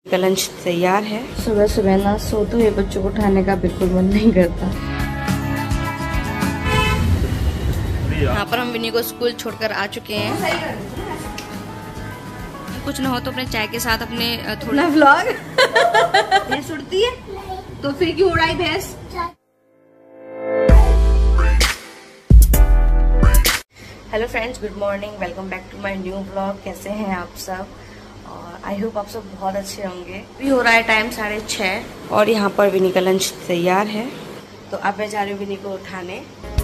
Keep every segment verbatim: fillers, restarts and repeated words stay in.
का लंच तैयार है। सुबह सुबह ना सोते हुए बच्चों को उठाने का बिल्कुल मन नहीं करता। यहाँ पर हम विनी को स्कूल छोड़कर आ चुके हैं। कुछ ना हो तो अपने चाय के साथ अपने थोड़ा व्लॉग भैंस उड़ती है तो फिर क्यों उड़ाई भैंस। Hello friends, good morning, welcome back to my new vlog. कैसे हैं आप सब? और आई होप आप सब बहुत अच्छे होंगे। अभी हो रहा है टाइम साढ़े छः और यहाँ पर विनी का लंच तैयार है। तो अब मैं जा रही हूँ विनी को उठाने।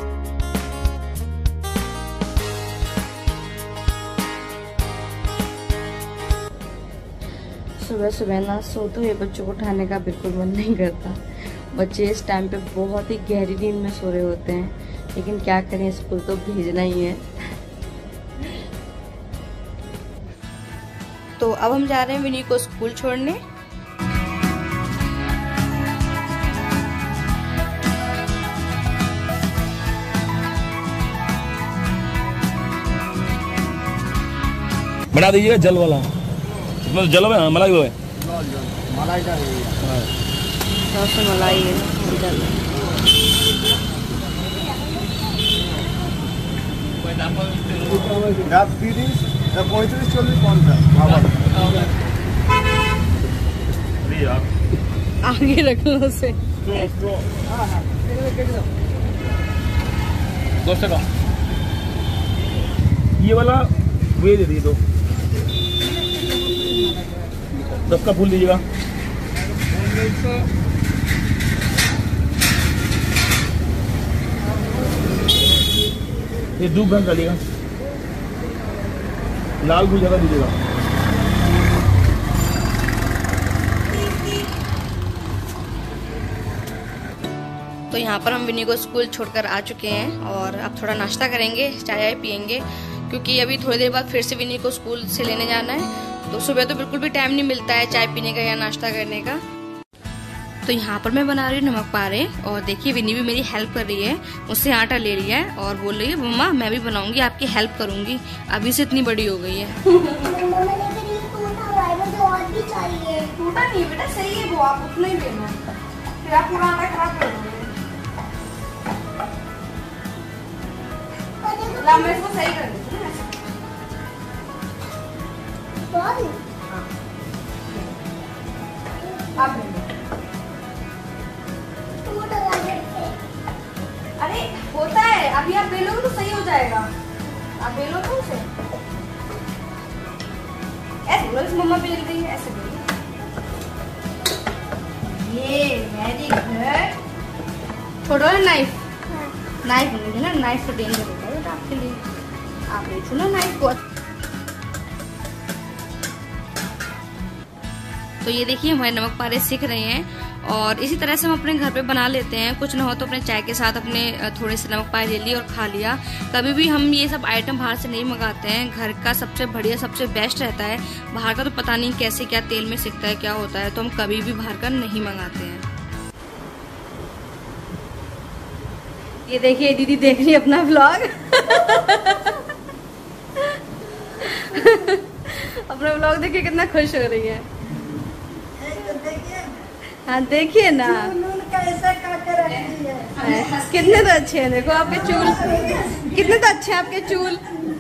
सुबह सुबह ना सोते हुए बच्चों को उठाने का बिल्कुल मन नहीं करता। बच्चे इस टाइम पे बहुत ही गहरी नींद में सो रहे होते हैं, लेकिन क्या करें, स्कूल तो भेजना ही है। तो अब हम जा रहे हैं विनी को स्कूल छोड़ने। बना दीजिएगा जल वाला, जल में मलाई वो है, मलाई का मलाई है जल। पैंतीस चल्लिस कौन सा आगे रख लो उसे। दस टका ये वाला वे दे दीजिए, दो दस का फूल लीजिएगा। ये दूध भंग डालिएगा, लाल फूल ज्यादा दीजिएगा। तो यहाँ पर हम विनी को स्कूल छोड़कर आ चुके हैं और अब थोड़ा नाश्ता करेंगे, चाय वाय पियेंगे, क्योंकि अभी थोड़ी देर बाद फिर से विनी को स्कूल से लेने जाना है। तो सुबह तो बिल्कुल भी टाइम नहीं मिलता है चाय पीने का या नाश्ता करने का। तो यहाँ पर मैं बना रही हूँ नमक पारे और देखिए विनी भी मेरी हेल्प कर रही है। मुझसे आटा ले लिया है और बोल रही है मम्मा मैं भी बनाऊंगी, आपकी हेल्प करूंगी। अभी से इतनी बड़ी हो गई है। टूटा नहीं बेटा, सही है वो, आप उतना ही लेना, फिर आप पूरा आटा खराब कर दोगे। मैं इसको सही कर देती हूँ। आप अरे होता है, अभी आप बेलोगे तो सही हो जाएगा। आप बेलो तो उसे ऐसे बोलो, मम्मा बेल रही है, ऐसे बोलो। ये वेरी गुड। छोड़ो ना नाइफ, नाइफ नहीं ना, नाइफ तो डेंजर होता है बेटा आपके लिए। आप ले छो ना नाइफ को। तो ये देखिए हमारे नमक पारे सीख रहे हैं और इसी तरह से हम अपने घर पे बना लेते हैं। कुछ ना हो तो अपने चाय के साथ अपने थोड़े से नमक पारे ले लिए और खा लिया। कभी भी हम ये सब आइटम बाहर से नहीं मंगाते हैं। घर का सबसे बढ़िया, सबसे बेस्ट रहता है। बाहर का तो पता नहीं कैसे क्या तेल में सिकता है, क्या होता है, तो हम कभी भी बाहर का नहीं मंगाते हैं। ये देखिए दीदी देख रही है अपना व्लॉग। अपना व्लॉग देखिए कितना खुश हो रही है। हाँ देखिए ना, कितने तो अच्छे हैं, देखो आपके चूल कितने तो अच्छे हैं आपके चूल।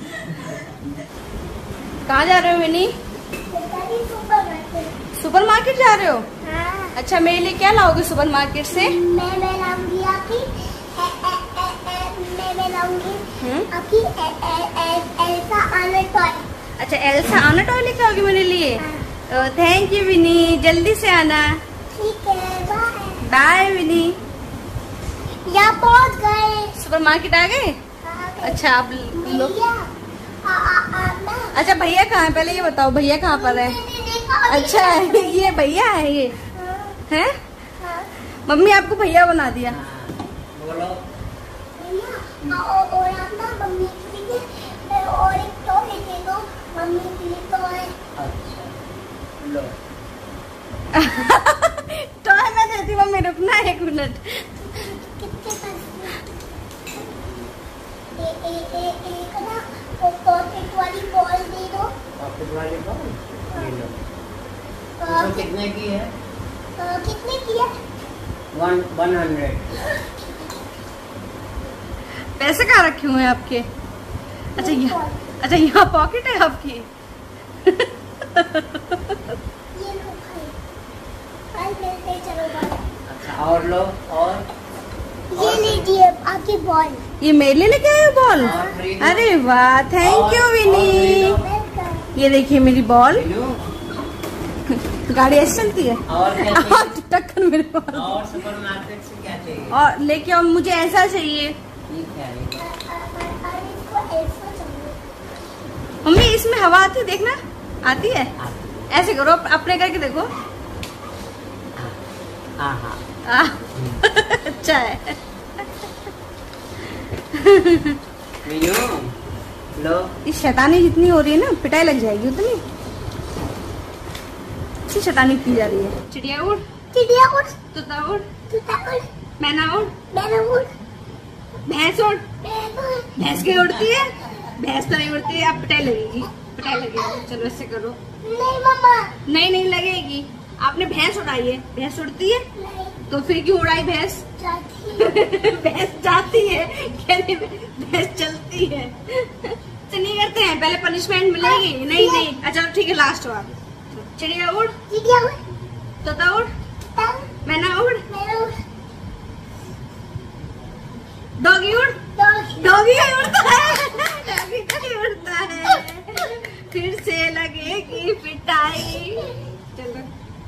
कहाँ जा रहे हो विनी? सुपर मार्केट जा रहे हो? हाँ। अच्छा, मेरे लिए क्या लाओगे सुपर मार्केट से? मैं मैं लाऊंगी आपकी मैं मैं लाऊंगी आपकी एल्सा आना टॉय। अच्छा, एल्सा आना टॉय लेके आओगे मेरे लिए? थैंक यू विनी, जल्दी से आना। ठीक है, बाय बाय विनी। यहाँ पहुँच गए, सुपर मार्केट आ गए? अच्छा आप लोग, अच्छा भैया कहाँ है पहले ये बताओ, भैया कहाँ पर है? अच्छा ये भैया है, ये हैं? मम्मी आपको भैया बना दिया। और आप ना मम्मी के लिए और एक टॉय दे दो, मम्मी के लिए टॉय। टॉय मैं देती, मम्मी रुकना एक मिनट। कितने पैसे? ए ए ए एक ना वो पॉकेट वाली बॉल दे दो। पॉकेट वाली बॉल? ये लो। तो कितने की है? कितने की है? One one hundred. पैसे कहाँ रखे हुए हैं आपके? अच्छा यहाँ, अच्छा यहाँ पॉकेट है आपकी। ये लो भाई, भाई मिलते चलो भाई। अच्छा और लो, और ये लीजिए आपकी बॉल। ये मेरे लिए लेके आए हो बॉल? और खरीदो। अरे वाह, थैंक यू विनी। वेलकम। ये देखिए मेरी बॉल। लो। गाड़ी ऐसे चलती है। और क्या चाहिए? टक्कर मेरे बॉल। और सुपरमार्केट से क्या चाहिए? और लेके आओ, मुझे ऐसा चाहिए। ठीक है। और इसको ऐसा चाहिए। मम्मी इसमें हवा आती है, देखना आती है। ऐसे करो, अपने करके देखो। हाँ हाँ। आ, अच्छा है। मीनू लो। इस शैतानी जितनी हो रही है ना, पिटाई लग जाएगी उतनी। इतनी शैतानी की जा रही है। चिड़िया उड़, चिड़िया उड़, तोता उड़, तोता उड़, मैना उड़, मैना उड़, भैंस उड़। मैना उड़। भैंस क्यों उड़ती है? भैंस तो नहीं उड़ती है। अब पिटाई लगेगी, पिटाई लगेगी। चलो ऐसे करो। नहीं मम्मा, नहीं नहीं लगेगी। आपने भैंस उड़ाई है। भैंस उड़ती है नहीं तो फिर क्यों उड़ाई भैंस? जाती है। भैंस जाती है, कहने में भैंस चलती है। तो नहीं करते हैं, पहले पनिशमेंट मिलेगी। नहीं नहीं, अच्छा ठीक है, लास्ट हो आप। चिड़िया उड़, चिड़िया उड़, तोता उड़, तब मैना उड़, मैना उड़, डॉगी उड़। डॉगी। डॉगी ही उड़ता है, डॉगी नहीं उड़ता है। फिर से लगेगी पिटाई। चलो।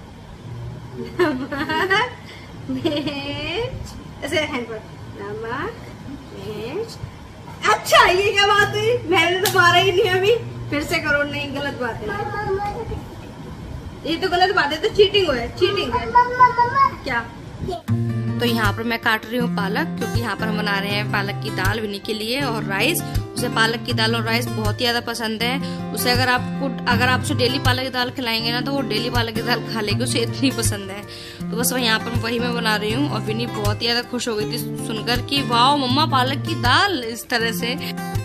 नमक, मिर्च, ऐसे हैंड पर। नमक, मिर्च। अच्छा ये क्या बात हुई? मैंने तो मारा ही नहीं अभी। फिर से करो। नहीं, गलत बात है ये, तो गलत बात है, तो चीटिंग है, चीटिंग है। मम्मा मम्मा क्या? तो यहाँ पर मैं काट रही हूँ पालक, क्योंकि यहाँ पर हम बना रहे हैं पालक की दाल विनी के लिए और राइस। उसे पालक की दाल और राइस बहुत ही ज्यादा पसंद है। उसे अगर आपको अगर आप उसे डेली पालक की दाल खिलाएंगे ना, तो वो डेली पालक की दाल खा लेगी, उसे इतनी पसंद है। तो बस यहाँ पर वही मैं बना रही हूँ और विनी बहुत ही ज्यादा खुश हो गई थी सुनकर कि वाह मम्मा पालक की दाल, इस तरह से।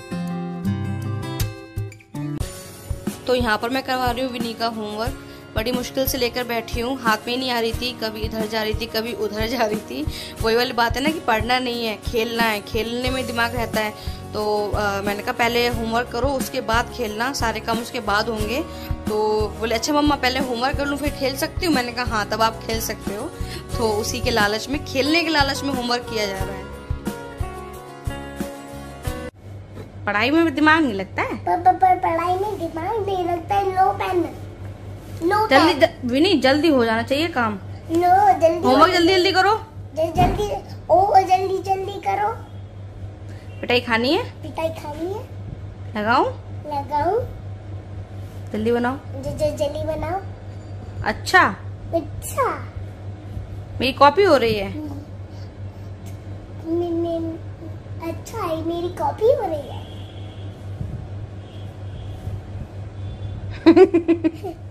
तो यहाँ पर मैं करवा रही हूँ विनी का होमवर्क। बड़ी मुश्किल से लेकर बैठी हूँ, हाथ में नहीं आ रही थी, कभी इधर जा रही थी, कभी उधर जा रही थी। वही वाली बात है ना कि पढ़ना नहीं है, खेलना है, खेलने में दिमाग रहता है। तो आ, मैंने कहा पहले होमवर्क करो, उसके बाद खेलना, सारे काम उसके बाद होंगे। तो बोले अच्छा मम्मा पहले होमवर्क कर लूँ फिर खेल सकती हूँ? मैंने कहा हाँ तब आप खेल सकते हो। तो उसी के लालच में, खेलने के लालच में होमवर्क किया जा रहा है। पढ़ाई में दिमाग नहीं लगता है। पढ़ाई में दिमाग नहीं लगता है। लो पेन, लो जल्दी ज... विनी जल्दी हो जाना चाहिए काम। नो जल्दी होमवर्क जल्दी जल्दी करो। जल्दी जल्दी ओ जल्दी जल्दी करो। पिटाई खानी है? पिटाई खानी है। लगाऊं? लगाऊं? जल्दी बनाओ। जल्दी बनाओ। अच्छा अच्छा मेरी कॉपी हो रही है। मे, मे, अच्छा है, मेरी कॉपी हो रही है।